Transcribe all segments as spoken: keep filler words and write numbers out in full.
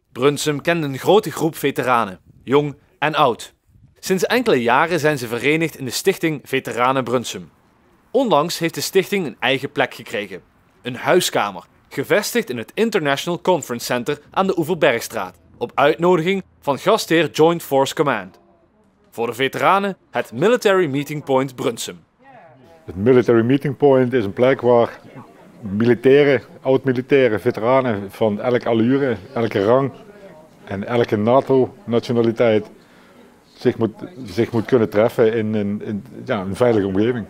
Brunsum kent een grote groep veteranen, jong en oud. Sinds enkele jaren zijn ze verenigd in de stichting Veteranen Brunsum. Onlangs heeft de stichting een eigen plek gekregen. Een huiskamer, gevestigd in het International Conference Center aan de Oeverbergstraat, op uitnodiging van gastheer Joint Force Command. Voor de veteranen het Military Meeting Point Brunsum. Het Military Meeting Point is een plek waar militairen, oud-militairen, veteranen van elke allure, elke rang en elke NATO-nationaliteit zich moet, zich moet kunnen treffen in, in, in ja, een veilige omgeving.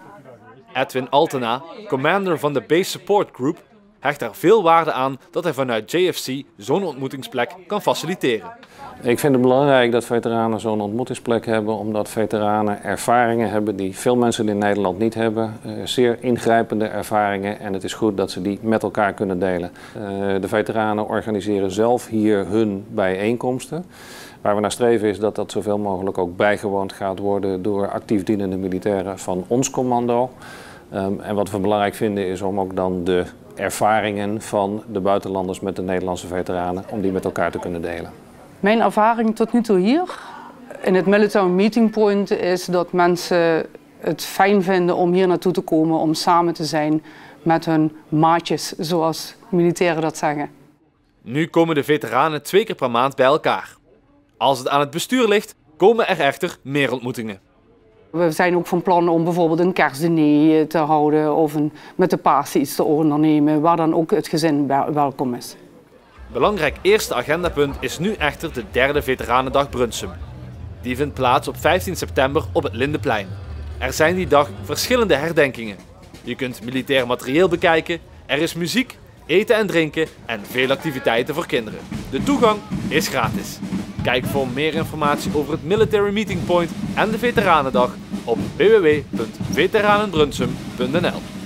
Edwin Altena, commander van de Base Support Group, hecht er veel waarde aan dat hij vanuit J F C zo'n ontmoetingsplek kan faciliteren. Ik vind het belangrijk dat veteranen zo'n ontmoetingsplek hebben, omdat veteranen ervaringen hebben die veel mensen in Nederland niet hebben. Uh, zeer ingrijpende ervaringen en het is goed dat ze die met elkaar kunnen delen. Uh, de veteranen organiseren zelf hier hun bijeenkomsten. Waar we naar streven is dat dat zoveel mogelijk ook bijgewoond gaat worden door actief dienende militairen van ons commando. Um, en wat we belangrijk vinden is om ook dan de ervaringen van de buitenlanders met de Nederlandse veteranen, om die met elkaar te kunnen delen. Mijn ervaring tot nu toe hier in het Military Meeting Point is dat mensen het fijn vinden om hier naartoe te komen om samen te zijn met hun maatjes, zoals militairen dat zeggen. Nu komen de veteranen twee keer per maand bij elkaar. Als het aan het bestuur ligt, komen er echter meer ontmoetingen. We zijn ook van plan om bijvoorbeeld een kerstdiner te houden of een, met de paas iets te ondernemen, waar dan ook het gezin welkom is. Belangrijk eerste agendapunt is nu echter de derde Veteranendag Brunsum. Die vindt plaats op vijftien september op het Lindeplein. Er zijn die dag verschillende herdenkingen. Je kunt militair materieel bekijken, er is muziek, eten en drinken en veel activiteiten voor kinderen. De toegang is gratis. Kijk voor meer informatie over het Military Meeting Point en de Veteranendag op w w w punt veteranenbrunsum punt n l.